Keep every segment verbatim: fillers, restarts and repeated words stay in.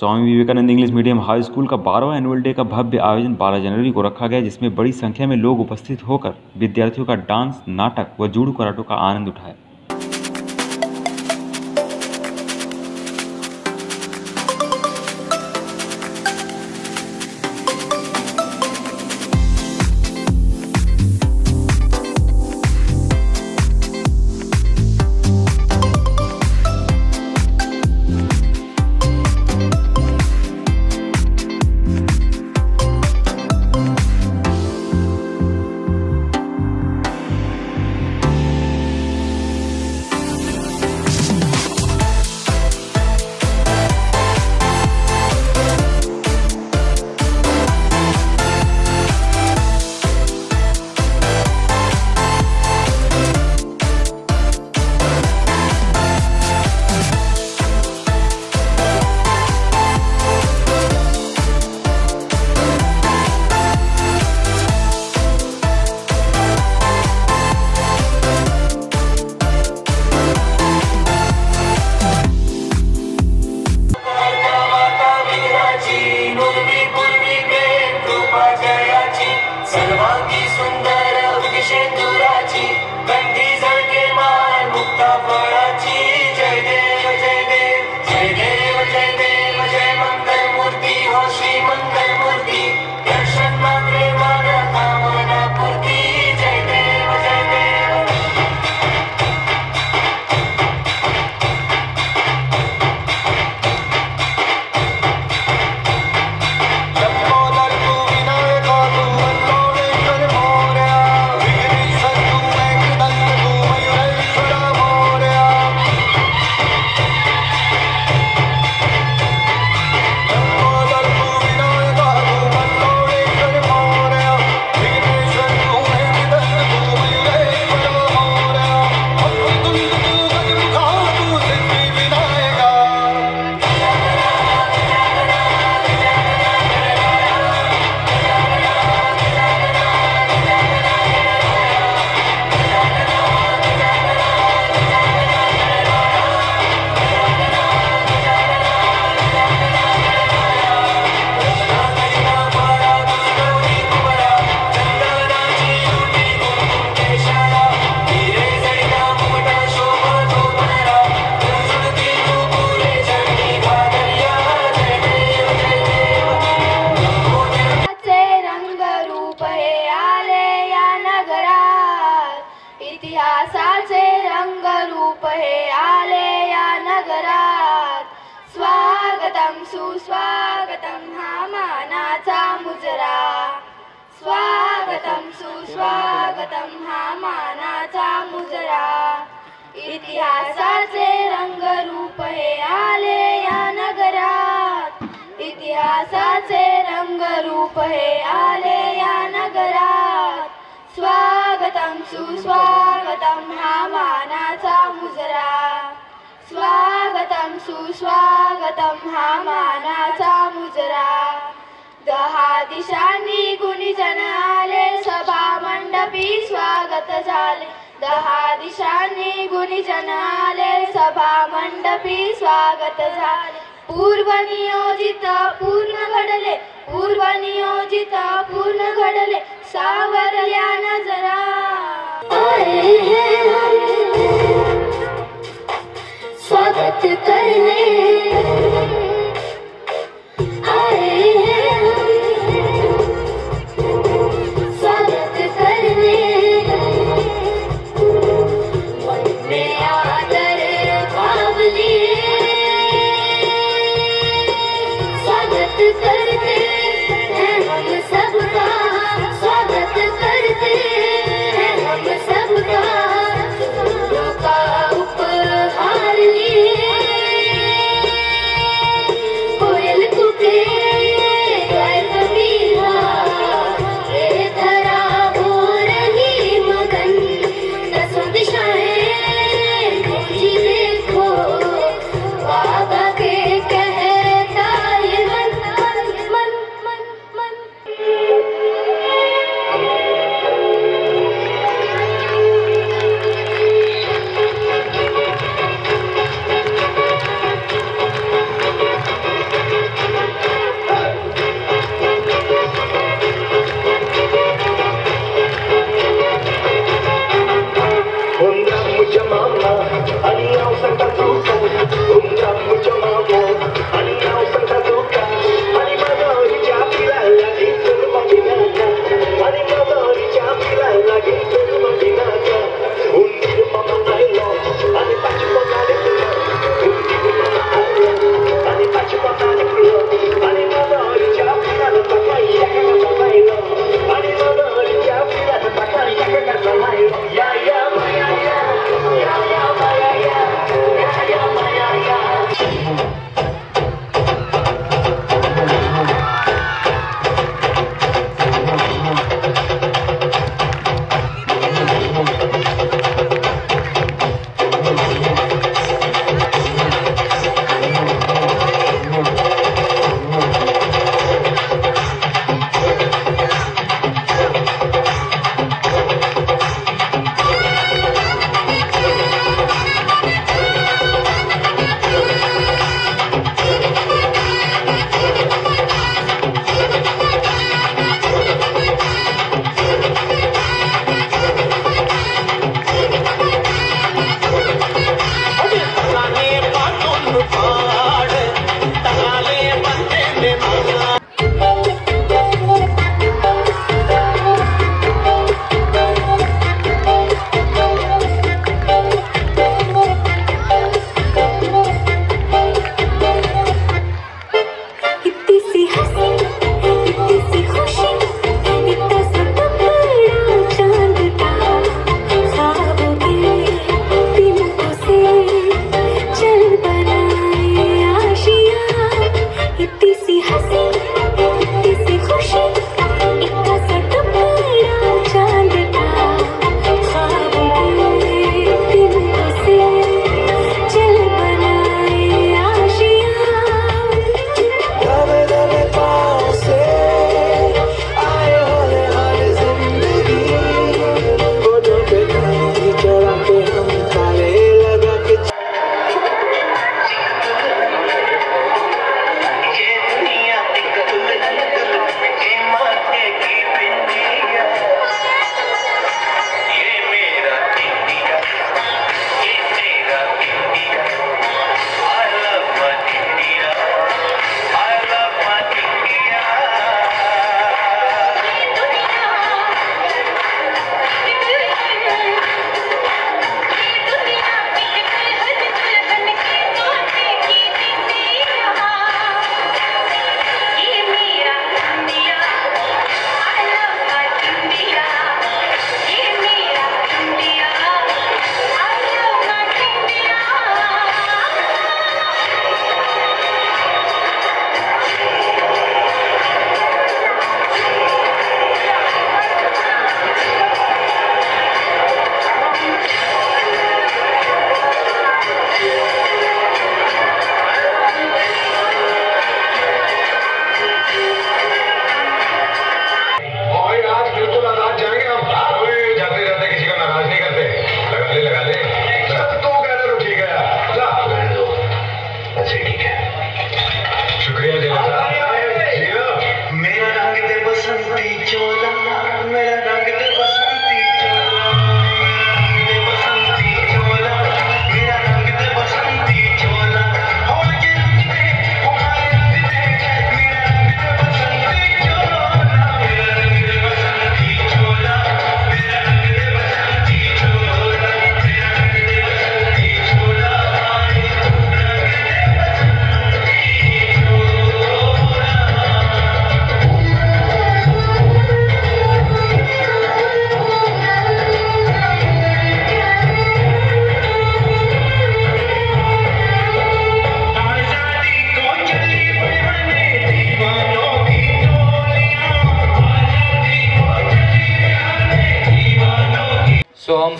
स्वामी Vivekananda English medium high school का बारहवां annual day का भव्य आयोजन बारह जनवरी को रखा गया, जिसमें बड़ी संख्या में लोग उपस्थित होकर विद्यार्थियों का डांस, नाटक व जूडो कराटे का आनंद उठाया। इतिहासाचे रंगरूप हे आले या नगरात, स्वागतम सुस्वागतम हा मानाचा मुजरा, स्वागतम सुस्वागतम हा मानाचा मुजरा। इतिहासाचे रंगरूप हे आले या नगरात, इतिहासाचे रंगरूप हे आले या नगरात, स्वागतम सुस्वागतम हा मानाचा मुजरा, स्वागतम सुस्वागतम हा मानाचा मुजरा। दहा दिशांनी गुणीजन आले, सभा मंडपी स्वागत झाले, दहा दिशांनी गुणीजन आले, सभा मंडपी स्वागत झाले। पूर्व नियोजित पूर्ण घडले, पूर्व नियोजित पूर्ण घडले, सावरल्या नजरा। आए हैं हम स्वागत करने, आए हैं हम स्वागत करने, मन में आदर भाव लिए स्वागत करते हैं हम सबका, स्वागत करते हैं हम सबका। फूलों का उपहार लिए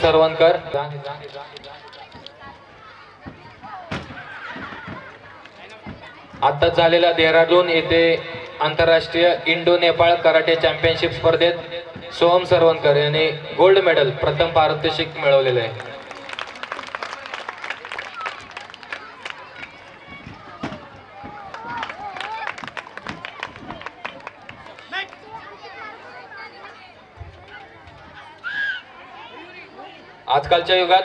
सरवणकर। आता झालेल्या देहरादून येथे आंतरराष्ट्रीय इंडो नेपाळ कराटे चॅम्पियनशिप स्पर्धेत सोहम सरवणकर यांनी गोल्ड मेडल प्रथम पारितोषिक मिळवलेले आहे। आजकालच्या युगात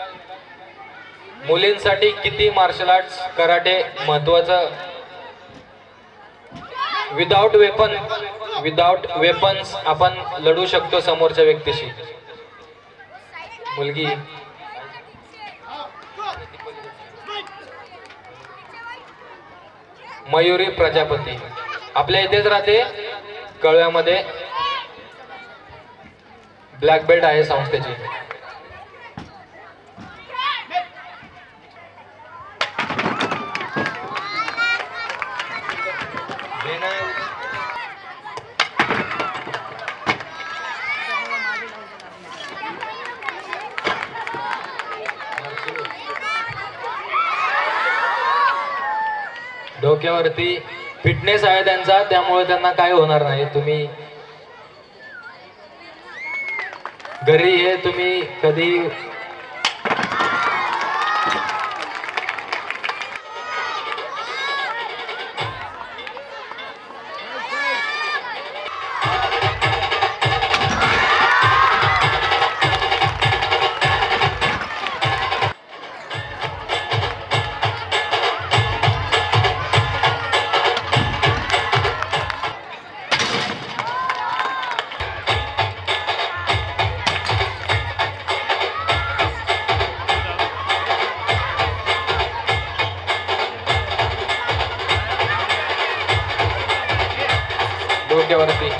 मुलींसाठी किती मार्शल आर्ट्स कराटे महत्त्वाचं, विदाउट वेपन विदाउट वेपन्स आपण लढू शकतो समोरच्या व्यक्तीशी। मुलगी मयुरी प्रजापती आपल्या इथेच राहते, कळव्यामध्ये ब्लॅक बेल्ट आहे संस्थेची। डोक्यावरती फिटनेस आहे त्यांचा, त्यामुळे त्यांना काय होणार नाही। तुम्ही घरी हे तुम्ही कधी डोक्यावरती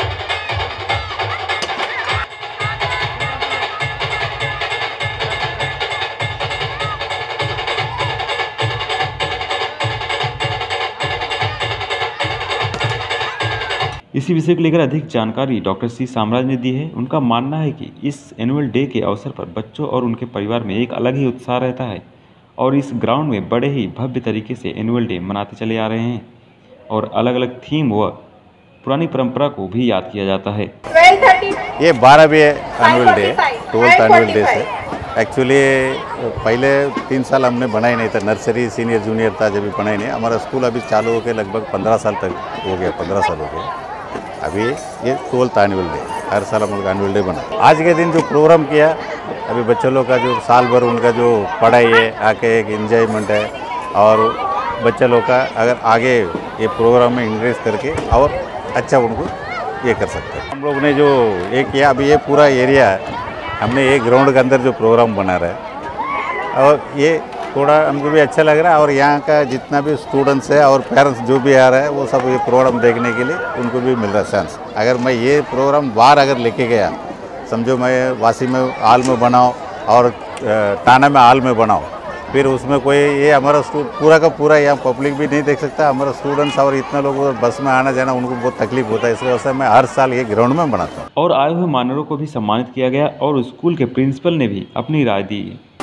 इसी विषय को लेकर अधिक जानकारी डॉक्टर सी साम्राज ने दी है। उनका मानना है कि इस एनुअल डे के अवसर पर बच्चों और उनके परिवार में एक अलग ही उत्साह रहता है और इस ग्राउंड में बड़े ही भव्य तरीके से एनुअल डे मनाते चले आ रहे हैं और अलग अलग थीम व पुरानी परंपरा को भी याद किया जाता है। ये बारहवीं annual day, twelfth annual day से एक्चुअली पहले तीन साल हमने बनाई नहीं था, नर्सरी सीनियर जूनियर था जब भी बनाई नहीं। हमारा स्कूल अभी चालू हो के लगभग पंद्रह साल तक हो गया, पंद्रह साल हो गया। अभी ये ट्वेल्थ एनुअल डे, हर साल हम लोग एनुअल डे बना। आज के दिन जो प्रोग्राम किया, अभी बच्चों लोग का जो साल भर उनका जो पढ़ाई है, आके एक एंजॉयमेंट है और बच्चे लोग का अगर आगे ये प्रोग्राम में इंक्रेज करके और अच्छा उनको ये कर सकते हैं। हम लोग ने जो ये किया, अभी ये पूरा एरिया हमने एक ग्राउंड के अंदर जो प्रोग्राम बना रहा है और ये थोड़ा हमको भी अच्छा लग रहा है और यहाँ का जितना भी स्टूडेंट्स है और पेरेंट्स जो भी आ रहा है वो सब ये प्रोग्राम देखने के लिए उनको भी मिल रहा है चांस। अगर मैं ये प्रोग्राम बाहर अगर लेके गया, समझो मैं वासी में हाल में बनाऊँ और टाना में हाल में बनाऊँ, फिर उसमें कोई ये हमारा पूरा का पूरा यहाँ पब्लिक भी नहीं देख सकता, हमारा स्टूडेंट्स और इतना लोग बस में आना जाना उनको बहुत तकलीफ होता है। इस वजह से मैं हर साल ये ग्राउंड में बनाता हूँ। और आए हुए मानरों को भी सम्मानित किया गया और स्कूल के प्रिंसिपल ने भी अपनी राय दी।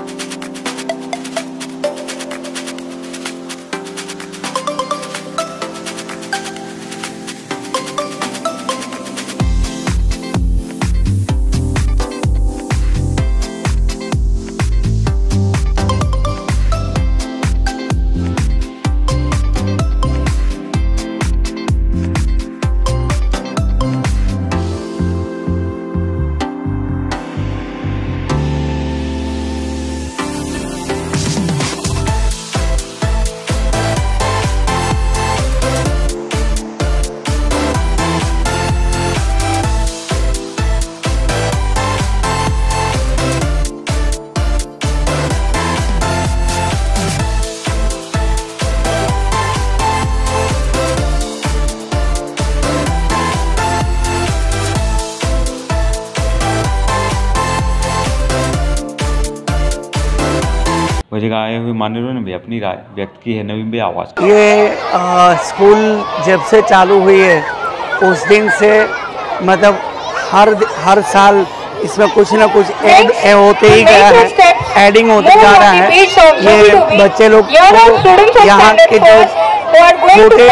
वजह आए हुए मान्यवरों ने भी अपनी राय व्यक्त की है। नवीन बे आवाज ये आ, स्कूल जब से चालू हुई है उस दिन से मतलब हर हर साल इसमें कुछ ना कुछ ऐड होते ही गया है, एडिंग होते जा रहा है। ये बच्चे लोग को यहाँ के जो छोटे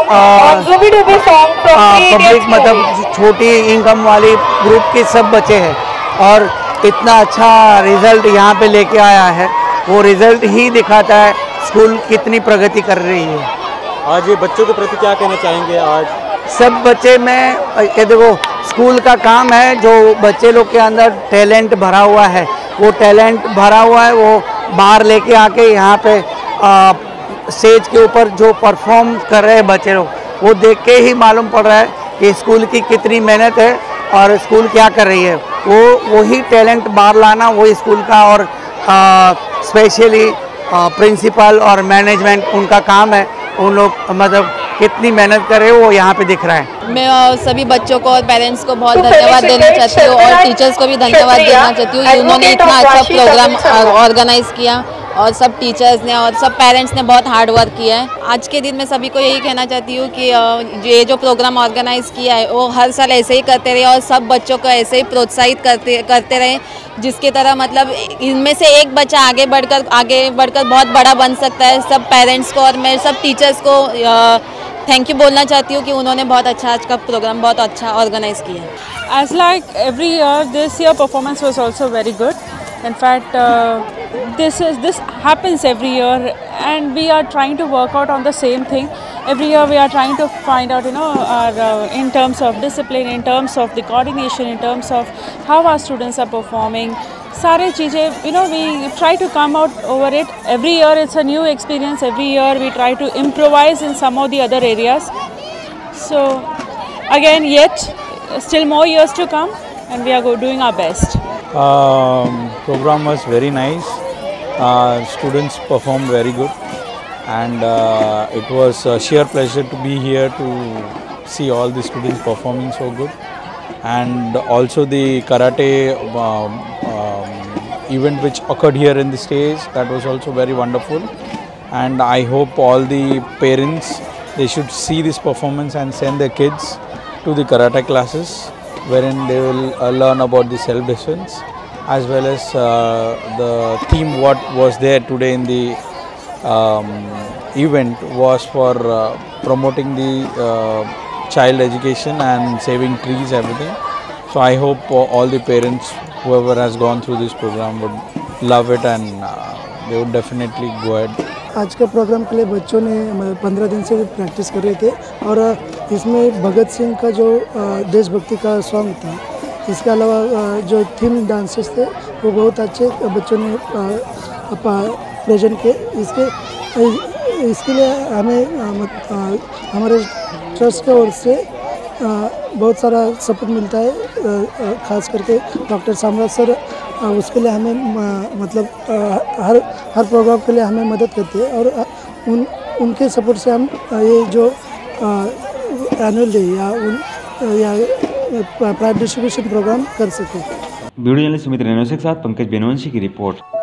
पब्लिक मतलब छोटी इनकम वाली ग्रुप के सब बच्चे हैं और इतना अच्छा रिजल्ट यहाँ पे लेके आया है, वो रिजल्ट ही दिखाता है स्कूल कितनी प्रगति कर रही है। आज ये बच्चों के प्रति क्या कहना चाहेंगे? आज सब बच्चे में के देखो स्कूल का काम है, जो बच्चे लोग के अंदर टैलेंट भरा हुआ है वो टैलेंट भरा हुआ है वो बाहर लेके आके यहाँ पे स्टेज के ऊपर जो परफॉर्म कर रहे हैं बच्चे लोग, वो देख के ही मालूम पड़ रहा है कि स्कूल की कितनी मेहनत है और स्कूल क्या कर रही है। वो वही टैलेंट बाहर लाना वही स्कूल का और स्पेशली प्रिंसिपल और मैनेजमेंट उनका काम है। उन लोग मतलब कितनी मेहनत करे वो यहाँ पे दिख रहा है। मैं सभी बच्चों को और पेरेंट्स को बहुत धन्यवाद देना चाहती हूँ और टीचर्स को भी धन्यवाद देना चाहती हूँ। उन्होंने इतना अच्छा प्रोग्राम ऑर्गेनाइज किया और सब टीचर्स ने और सब पेरेंट्स ने बहुत हार्ड वर्क किया है। आज के दिन मैं सभी को यही कहना चाहती हूँ कि ये जो प्रोग्राम ऑर्गेनाइज किया है वो हर साल ऐसे ही करते रहे और सब बच्चों को ऐसे ही प्रोत्साहित करते करते रहे, जिसके तरह मतलब इनमें से एक बच्चा आगे बढ़कर आगे बढ़कर बहुत बड़ा बन सकता है। सब पेरेंट्स को और मैं सब टीचर्स को थैंक यू बोलना चाहती हूँ कि उन्होंने बहुत अच्छा आज का प्रोग्राम बहुत अच्छा ऑर्गेनाइज किया है। As like every year, this year performance was also very good. In fact, uh, this is this happens every year, and we are trying to work out on the same thing. Every year, we are trying to find out, you know, our, uh, in terms of discipline, in terms of the coordination, in terms of how our students are performing. सारे चीज़ें, you know, we try to come out over it. Every year, it's a new experience. Every year, we try to improvise in some of the other areas. So, again, yet still more years to come, and we are go doing our best. Um, program was very nice. Uh, students performed very good, and uh, it was a sheer pleasure to be here to see all the students performing so good. And also the karate um, um, event which occurred here in the stage, that was also very wonderful. And I hope all the parents, they should see this performance and send their kids to the karate classes, wherein they will uh, learn about the self-defense, as well as uh, the theme what was there today in the um, event was for uh, promoting the uh, child education and saving trees, everything. So I hope uh, all the parents, whoever has gone through this program, would love it, and uh, they would definitely go ahead. आज के programme के लिए बच्चों ने पंद्रह दिन से practice कर रहे थे और इसमें भगत सिंह का जो देशभक्ति का सॉन्ग था, इसके अलावा जो थीम डांसेस थे वो बहुत अच्छे बच्चों ने प्रेजेंट किए। इसके इसके लिए हमें हमारे ट्रस्ट की ओर से बहुत सारा सपोर्ट मिलता है, खास करके डॉक्टर सामराज सर उसके लिए हमें मतलब हर हर प्रोग्राम के लिए हमें मदद करते हैं और उन उनके सपोर्ट से हम ये जो एनुअल डे या उन या प्राइज डिस्ट्रीब्यूशन प्रोग्राम कर सकें। वीडियो जर्नलिस्ट सुमित रेणु के साथ पंकज बेनवंशी की रिपोर्ट।